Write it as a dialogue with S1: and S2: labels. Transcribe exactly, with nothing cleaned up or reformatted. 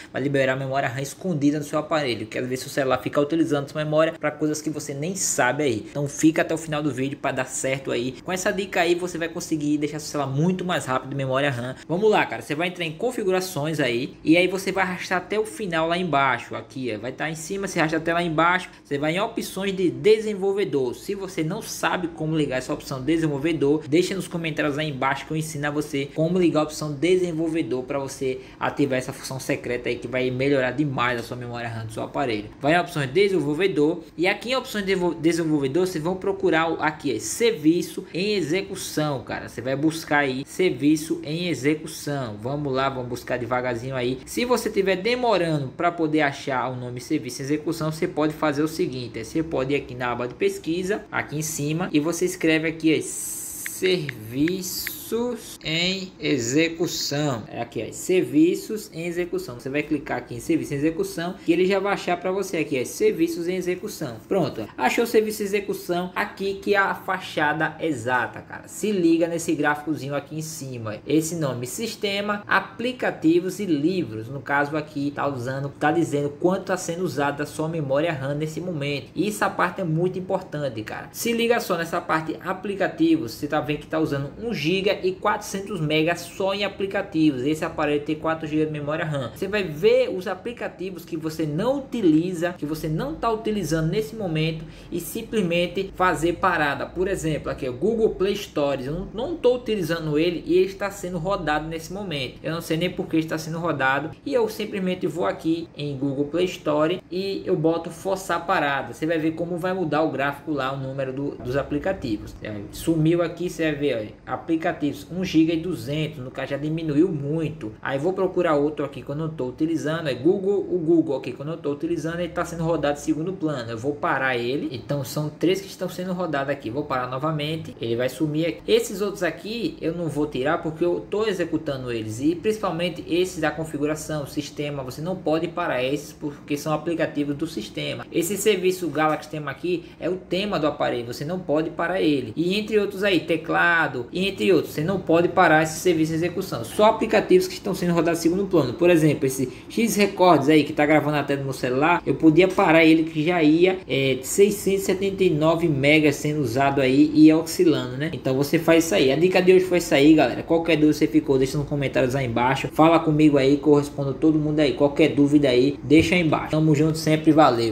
S1: vai liberar memória RAM escondida no seu aparelho, que às vezes o celular fica utilizando sua memória para coisas que você nem sabe aí. Então fica até o final do vídeo para dar certo aí. Com essa dica aí você vai conseguir deixar seu celular muito mais rápido de memória RAM. Vamos lá, cara, você vai entrar em configurações aí e aí você vai arrastar até o final lá embaixo. Aqui ó, vai estar em cima, você arrasta até lá embaixo, você vai em opções de desenvolvedor. Se você não sabe como ligar essa opção desenvolvedor, deixa nos comentários lá embaixo que eu ensino a você como ligar a opção desenvolvedor para você ativar essa função secreta aí que vai melhorar demais a sua memória RAM do seu aparelho. Vai em opções de desenvolvedor e aqui em opções de desenvolvedor vocês vão procurar aqui é serviço em execução, cara. Você vai buscar aí serviço em execução. Vamos lá, vamos buscar devagarzinho aí. Se você estiver demorando para poder achar o nome serviço em execução, você pode fazer o seguinte, você pode ir aqui na aba de pesquisa, aqui em cima, e você escreve aqui é, serviço em execução. É aqui, ó, serviços em execução. Você vai clicar aqui em serviço em execução e ele já vai achar para você aqui, ó, serviços em execução. Pronto, achou o serviço em execução aqui, que é a fachada exata, cara. Se liga nesse gráficozinho aqui em cima, ó. Esse nome: sistema, aplicativos e livros. No caso aqui tá usando, tá dizendo quanto está sendo usado da sua memória RAM nesse momento. E essa parte é muito importante, cara. Se liga só nessa parte aplicativos. Você tá vendo que tá usando um giga e quatrocentos megas só em aplicativos. Esse aparelho tem quatro gigas de memória RAM. Você vai ver os aplicativos que você não utiliza, que você não está utilizando nesse momento, e simplesmente fazer parada. Por exemplo, aqui o Google Play Store, eu não estou utilizando ele e ele está sendo rodado nesse momento. Eu não sei nem por que está sendo rodado, e eu simplesmente vou aqui em Google Play Store e eu boto forçar parada. Você vai ver como vai mudar o gráfico lá, o número do, dos aplicativos. Sumiu aqui, você vai ver, ó, aplicativo um giga e duzentos, no caso já diminuiu muito. Aí vou procurar outro aqui quando eu estou utilizando, é Google, o Google aqui quando eu estou utilizando, ele está sendo rodado em segundo plano. Eu vou parar ele, então são três que estão sendo rodados aqui. Vou parar novamente, ele vai sumir aqui. Esses outros aqui eu não vou tirar porque eu estou executando eles, e principalmente esses da configuração, sistema, você não pode parar esses porque são aplicativos do sistema. Esse serviço Galaxy Tema aqui é o tema do aparelho, você não pode parar ele. E entre outros aí, teclado e entre outros, você não pode parar esse serviço de execução. Só aplicativos que estão sendo rodados em segundo plano. Por exemplo, esse X Records aí que está gravando até no meu celular, eu podia parar ele que já ia é, seiscentos e setenta e nove megas sendo usado aí e oscilando, né? Então você faz isso aí. A dica de hoje foi isso aí, galera. Qualquer dúvida você ficou, deixa nos comentários aí embaixo. Fala comigo aí que eu respondo todo mundo aí. Qualquer dúvida aí, deixa aí embaixo. Tamo junto sempre, valeu.